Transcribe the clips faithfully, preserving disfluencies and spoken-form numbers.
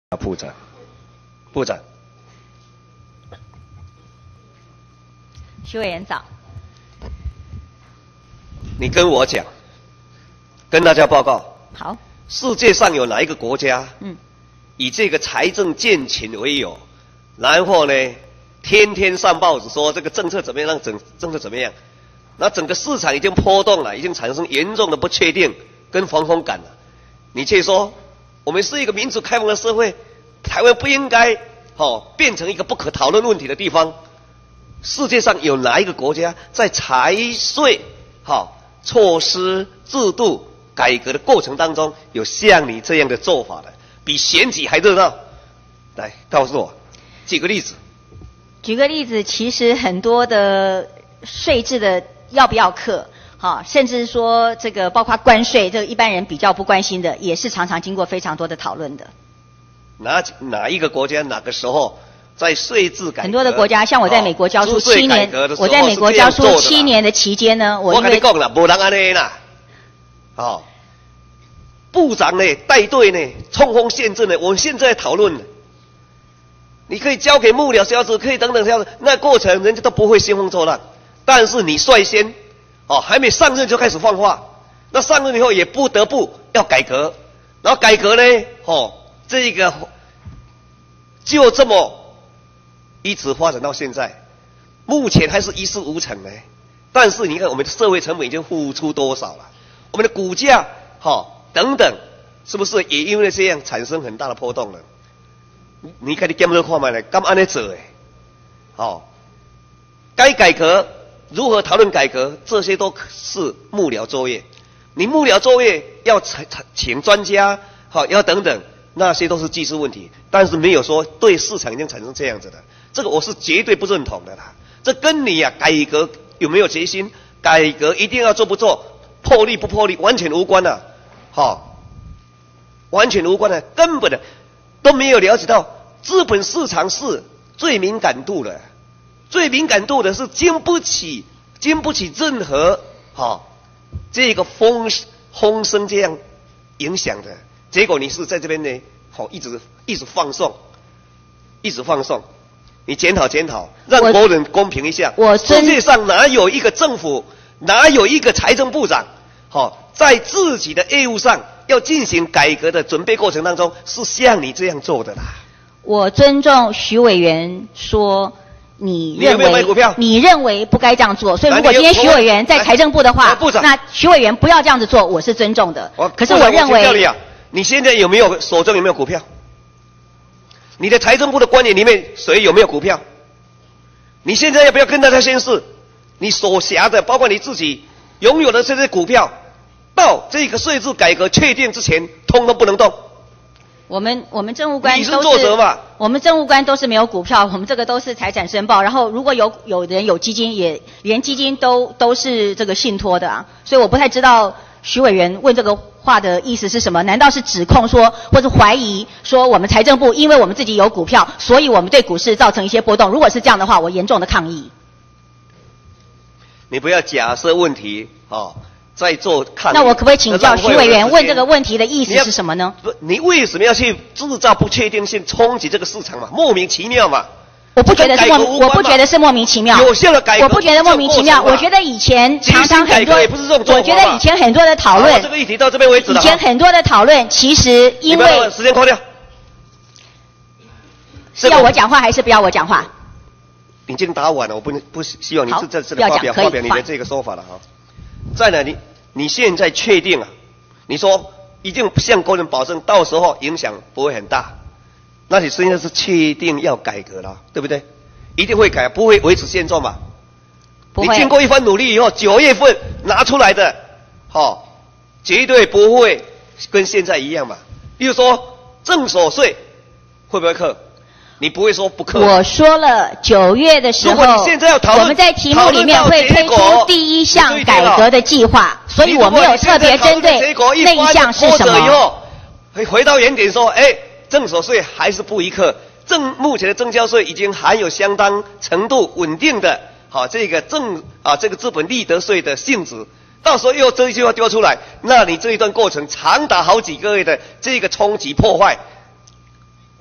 部长，部长， 徐委员早。 你跟我讲，跟大家报告。 好。 世界上有哪一个国家， 嗯， 以这个财政健全为由，然后呢，天天上报纸说这个政策怎么样，让整政策怎么样，那整个市场已经波动了，已经产生严重的不确定跟防风感了。你却说我们是一个民主开放的社会，台湾不应该哦变成一个不可讨论问题的地方。世界上有哪一个国家在财税、好、哦、措施、制度改革的过程当中有像你这样的做法的，比选举还热闹？来告诉我，举个例子。 举个例子，其实很多的税制的要不要课，好，甚至说这个包括关税，这个一般人比较不关心的，也是常常经过非常多的讨论的。 哪哪一个国家哪个时候在税制改革？ 很多的国家，像我在美国教书七年，哦、我在美国教书七年的期间呢，我我跟你讲了，没人安尼啦。哦，部长呢带队呢，冲锋陷阵呢，我们现在讨论了。你可以交给幕僚小组，可以等等小组，那过程人家都不会兴风作浪。但是你率先，哦，还没上任就开始放话，那上任以后也不得不要改革，然后改革呢，哦，这个就这么一直发展到现在，目前还是一事无成呢。但是你看我们的社会成本已经付出多少了，我们的股价，哦，等等，是不是也因为这样产生很大的波动了？你看你检讨看嘛呢，敢安尼做诶？哦，该改革如何讨论改革，这些都是幕僚作业。你幕僚作业要请专家，好、哦、要等等，那些都是技术问题，但是没有说对市场已经产生这样子的，这个我是绝对不认同的啦。这跟你啊改革有没有决心，改革一定要做不做，破例不破例完全无关啊，好、哦，完全无关的，根本的。都没有了解到资本市场是最敏感度的，最敏感度的是经不起经不起任何哈、哦、这个风风声这样影响的。结果你是在这边呢，好、哦、一直一直放送，一直放送。你检讨检讨，让国人公平一下。我世界上哪有一个政府，哪有一个财政部长，好、哦、在自己的业务上要进行改革的准备过程当中，是像你这样做的啦。 我尊重徐委员说，你认为 你, 有没有买股票你认为不该这样做，所以如果今天徐委员在财政部的话，那徐委员不要这样子做，我是尊重的。可是我认为，我你, 啊、 你现在有没有手中有没有股票？你的财政部的官员里面谁有没有股票？你现在要不要跟大家宣示，你所辖的，包括你自己拥有的这些股票，到这个税制改革确定之前，通通不能动。 我们我们政务官都是， 你是作者嘛？ 我们政务官都是没有股票，我们这个都是财产申报。然后如果有有人有基金，也连基金都都是这个信托的啊。所以我不太知道徐委员问这个话的意思是什么？难道是指控说，或者怀疑说我们财政部因为我们自己有股票，所以我们对股市造成一些波动？如果是这样的话，我严重的抗议。 你不要假设问题哦。在做看， 那我可不可以请教徐委员问这个问题的意思是什么呢？ 你为什么要去制造不确定性，冲击这个市场嘛？莫名其妙嘛！ 我不觉得是莫，我不觉得是莫名其妙。 有效的改革， 我不觉得莫名其妙。我觉得以前常常很多， 也不是这种做法。 我觉得以前很多的讨论， 这个议题到这边为止了。 以前很多的讨论，其实因为时间扣掉， 是要我讲话还是不要我讲话？ 已经打完了，我不不希望你在这里发表发表你的这个说法了哈。再来，你你现在确定啊？你说一定向国人保证，到时候影响不会很大，那你现在是确定要改革了，对不对？一定会改，不会维持现状嘛？不会。你经过一番努力以后，九月份拿出来的，好、哦，绝对不会跟现在一样嘛。比如说正所税会不会课？你不会说不课。 我说了，九月的时候， 如果你现在要讨论， 我们在题目里面会推出第一项改革的计划，所以我没有特别针对那一项是什么。 以后会回到原点说，哎，正所税还是不一课。正目前的证交税已经含有相当程度稳定的，好、啊、这个正啊这个资本利得税的性质。到时候又这一句话丢出来，那你这一段过程长达好几个月的这个冲击破坏。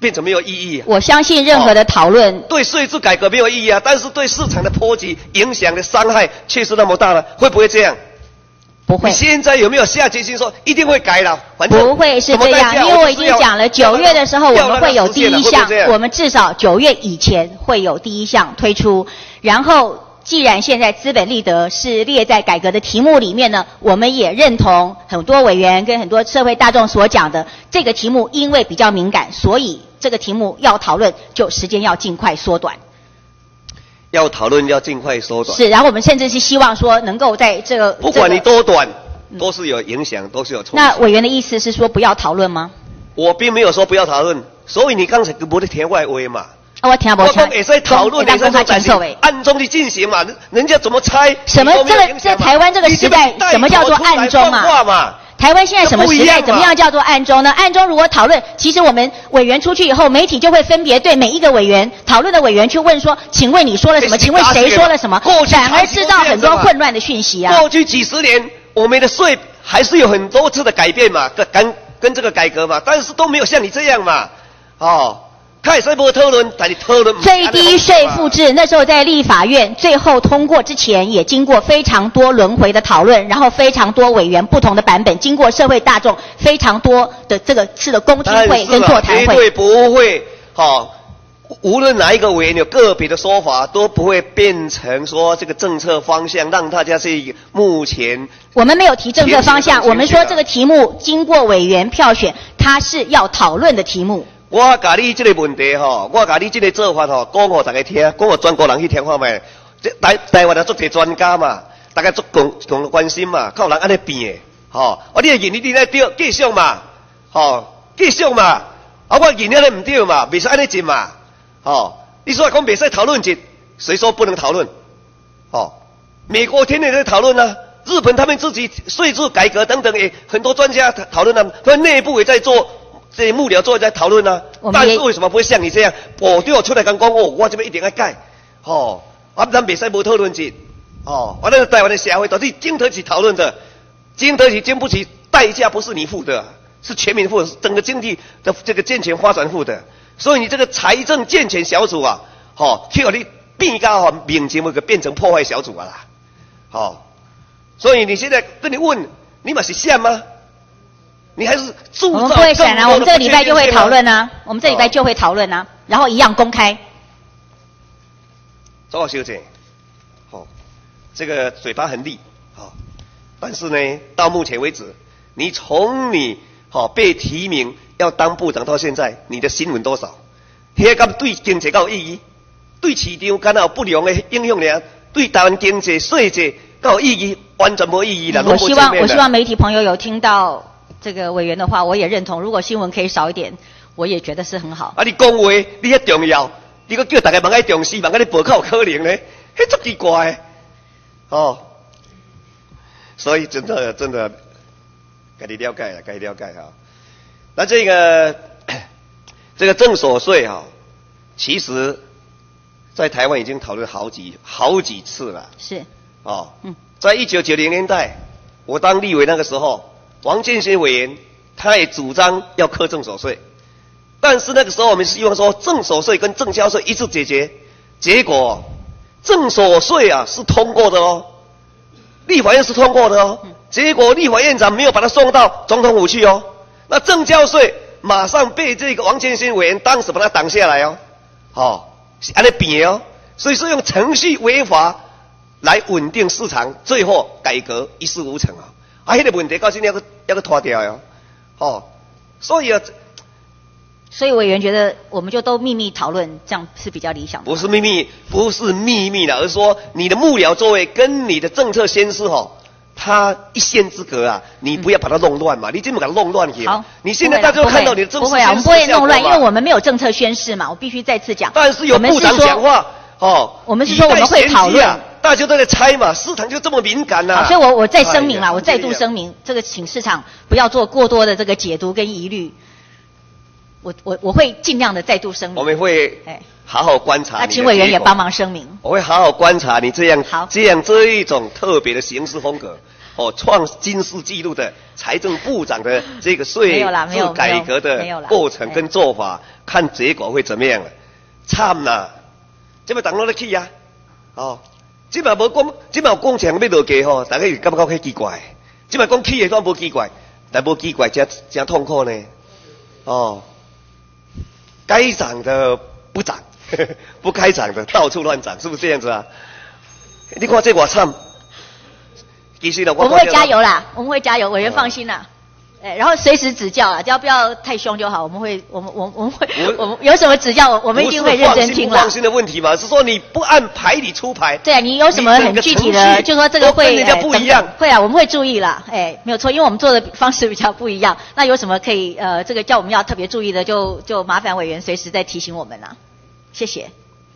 变成没有意义啊。 我相信任何的讨论、 哦、对税制改革没有意义啊，但是对市场的波及影响的伤害确实那么大了，会不会这样？ 不会。 你现在有没有下决心说一定会改了？反正不会是这样，因为我已经讲了，九月的时候我们会有第一项，我们至少九月以前会有第一项推出。然后，既然现在资本利得是列在改革的题目里面呢，我们也认同很多委员跟很多社会大众所讲的，这个题目因为比较敏感，所以这个题目要讨论，就时间要尽快缩短。 要讨论要尽快缩短。 是，然后我们甚至是希望说能够在这个不管你多短，都是有影响，都是有冲击。 那委员的意思是说不要讨论吗？ 我并没有说不要讨论，所以你刚才不是填外围嘛？ 啊，我听不清。 我也在讨论，也在说暂停，暗中的进行嘛，人家怎么猜？ 什么这个在台湾这个时代，什么叫做暗中嘛？台湾现在什么时代？怎么样叫做暗中呢？暗中如果讨论，其实我们委员出去以后，媒体就会分别对每一个委员讨论的委员去问说：“请问你说了什么？请问谁说了什么？”反而制造很多混乱的讯息啊。 过去几十年，我们的税还是有很多次的改变嘛，跟跟这个改革嘛，但是都没有像你这样嘛，哦。开始不讨论，但你讨论最低税负制，那时候在立法院最后通过之前，也经过非常多轮回的讨论，然后非常多委员不同的版本，经过社会大众非常多的这个次的公听会跟座谈会， 绝对不会，好、哦，无论哪一个委员有个别的说法，都不会变成说这个政策方向让大家是目前。 我们没有提政策方向，我们说这个题目经过委员票选，它是要讨论的题目。 我甲你这个问题吼，我甲你这个做法吼，讲给大家听，讲给全国人去听看卖。这台台湾也足侪专家嘛，大家足共共关心嘛，靠人安尼变的，吼、哦。啊，你的言你你来对，继续嘛，吼、哦，继续嘛。啊，我言了你唔对嘛，袂使安尼进嘛，吼、哦。你说讲袂使讨论进，谁说不能讨论？哦，美国天天在讨论啊，日本他们自己税制改革等等，也很多专家讨论啊，他们内部也在做。这些幕僚座在讨论啊，但是为什么不会像你这样？我对我出来讲讲，哦，我这边一定要改，哦，啊，咱袂使无讨论进，哦，完了台湾的社会到底经得起讨论的，经得起经不起代价，不是你付的，是全民付的，是整个经济的这个健全发展付的。所以你这个财政健全小组啊，哦，去你变到哈民情个变成破坏小组啊啦，哦，所以你现在跟你问，你嘛是像吗？你还是铸造。 我们不会闪啊，我们这个礼拜就会讨论啊，我们这礼拜就会讨论啊，然后一样公开。 周小姐，哦，这个嘴巴很利，哦，但是呢，到目前为止，你从你哦被提名要当部长到现在，你的新闻多少？迄个对经济有意义，对市场敢有不良的影响呢？对台湾经济税制有意义，完全没意义了。 我希望我希望媒体朋友有听到。这个委员的话，我也认同。如果新闻可以少一点，我也觉得是很好。 啊，你讲话你遐重要，你搁叫大家望爱重视，望爱你报考可能呢？迄足奇怪的哦。所以真的真的，该你了解了，该了解哈。那这个这个正所税哈，其实，在台湾已经讨论好几好几次了。 是。 哦，嗯，在一九九零年代，我当立委那个时候。王建新委员，他也主张要课正所税，但是那个时候我们希望说正所税跟正销税一致解决，结果正所税啊是通过的哦，立法院是通过的哦，结果立法院长没有把它送到总统府去哦，那正销税马上被这个王建新委员当时把它挡下来哦，哦，是按那变哦，所以说用程序违法来稳定市场，最后改革一事无成啊。啊，迄、那个问题到现在要个要个拖掉哟，哦，所以啊， 所以委员觉得我们就都秘密讨论，这样是比较理想的。 不是秘密，不是秘密的，而是说你的幕僚座位跟你的政策先师哈，他一线之隔啊，你不要把它弄乱嘛，嗯、你这么给它弄乱去。 好， 你现在大家都看到你的政策宣示，不会啊，我们不会弄乱，因为我们没有政策宣示嘛，我必须再次讲。 但是有部长讲话，哦， 我们是说我们会讨论。 大家都在猜嘛，市场就这么敏感呐、啊。 所以我我再声明啦，我再度声明，这个请市场不要做过多的这个解读跟疑虑。我我我会尽量的再度声明。 我们会好好观察。 那请委员也帮忙声明。 我会好好观察你这样好这样这一种特别的行事风格，哦，创金氏纪录的财政部长的这个税制改革的过程跟做法， 看结果会怎么样了。惨啦，这摆当落咧去啊，哦，这摆无讲，这摆讲强要落价吼，大家就感觉较奇怪。这摆讲起的都无奇怪，但无奇怪，真真痛苦呢。哦，该涨的不涨，不该涨的到处乱涨，是不是这样子啊？你看这多惨。其实呢， 我们会加油啦，我们会加油，委员放心啦。哎，然后随时指教啊，只要不要太凶就好。我们会，我们，我我们会，我们有什么指教，我们一定会认真听啦。 不是放心的问题嘛，是说你不按牌理出牌。 对啊，你有什么很具体的，就说这个会跟人家不一样。 会啊，我们会注意啦。哎，没有错，因为我们做的方式比较不一样。那有什么可以呃，这个叫我们要特别注意的，就就麻烦委员随时再提醒我们啦。谢谢。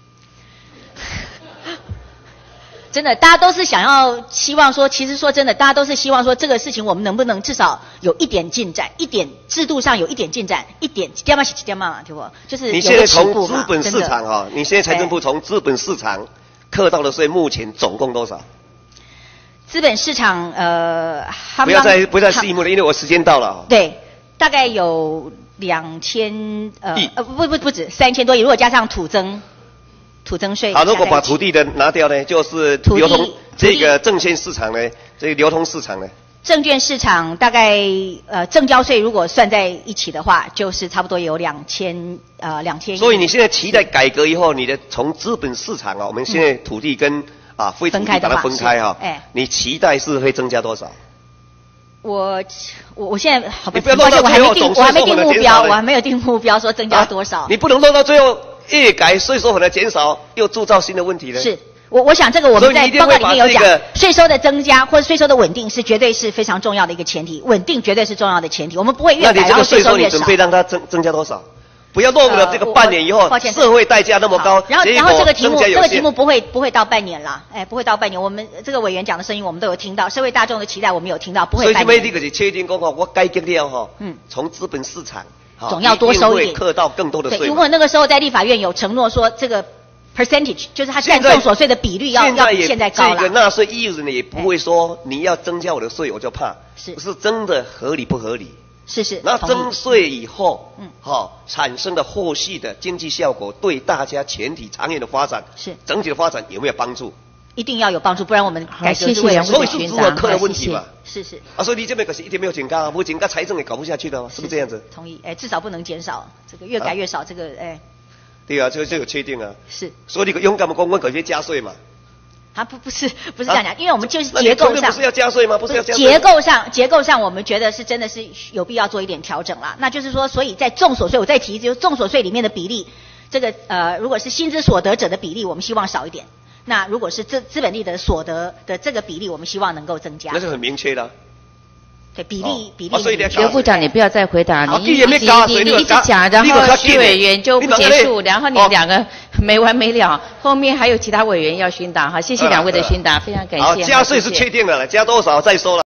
真的，大家都是想要希望说，其实说真的，大家都是希望说这个事情我们能不能至少有一点进展，一点制度上有一点进展，一点几点嘛，几点嘛，对不？就是你现在从资本市场哈，你现在财政部从资本市场课到的税，目前总共多少？ 资本市场呃， 不要再不再细目了，因为我时间到了。 对，大概有两千呃呃不不不止三千多亿，如果加上土增。土增税。 好，如果把土地的拿掉呢，就是流通这个证券市场呢，这个流通市场呢。 证券市场大概呃证交税如果算在一起的话，就是差不多有两千呃两千亿。 所以你现在期待改革以后，你的从资本市场啊，我们现在土地跟、嗯、啊非土地把它分开哈、啊，哎，你期待是会增加多少？ 我我我现在好， 你不要落到最后总我还没定目标，我还没有定目标说增加多少。啊、 你不能落到最后。越改税收可能减少，又铸造新的问题呢。 是，我我想这个我们在报告里面有讲，税收的增加或者税收的稳定是绝对是非常重要的一个前提，稳定绝对是重要的前提。我们不会越改然后税收越少。 那你这个税收你准备让它增增加多少？不要落入了这个半年以后， 呃、 社会代价那么高， 然后然后这个题目这个题目不会不会到半年啦，哎，不会到半年。我们这个委员讲的声音我们都有听到，社会大众的期待我们有听到，不会半年。 所以这个是确定讲哈，我改革了哈，嗯，从资本市场。 总要多收一点， 课到更多的税。 如果那个时候在立法院有承诺说这个 percentage， 就是他占重所税的比率要要比现在高了。 这个纳税义务人也不会说你要增加我的税我就怕， 是是真的合理不合理？ 是是。 那征税以后，嗯，好产生的后续的经济效果对大家全体长远的发展， 是整体的发展有没有帮助？ 一定要有帮助，不然我们改革是为了所以是如何克的问题嘛。 是是。 啊，所以你这边可是一点没有减价，不减价财政也搞不下去的嘛，是不是这样子？ 同意，哎，至少不能减少，这个越改越少，这个哎。 对啊，这个这个确定啊。 是。 所以你勇敢的公问可以加税嘛？ 啊不不是不是这样讲，因为我们就是结构上不是要加税吗？不是要加税。 结构上结构上我们觉得是真的是有必要做一点调整啦。那就是说，所以在重所税，我再提就是重所税里面的比例，这个呃如果是薪资所得者的比例，我们希望少一点。那如果是资资本利得所得的这个比例，我们希望能够增加。 那是很明确的、啊。 对比例、哦、比例。 啊、所以刘部长，你不要再回答， 你一直你你一直讲，然后徐委员就不结束，然后你两个没完没了，后面还有其他委员要询答哈，谢谢两位的询答，非常感谢。 好，加税是确定的了，加多少再说了。